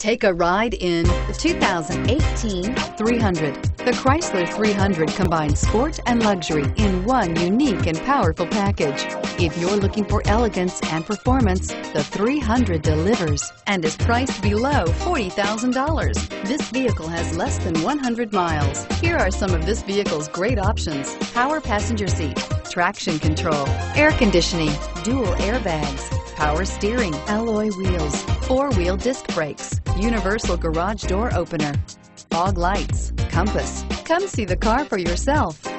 Take a ride in the 2018 300. The Chrysler 300 combines sport and luxury in one unique and powerful package. If you're looking for elegance and performance, the 300 delivers and is priced below $40,000. This vehicle has less than 100 miles. Here are some of this vehicle's great options: power passenger seat, traction control, air conditioning, dual airbags, power steering, alloy wheels, four-wheel disc brakes, universal garage door opener, fog lights, compass. Come see the car for yourself.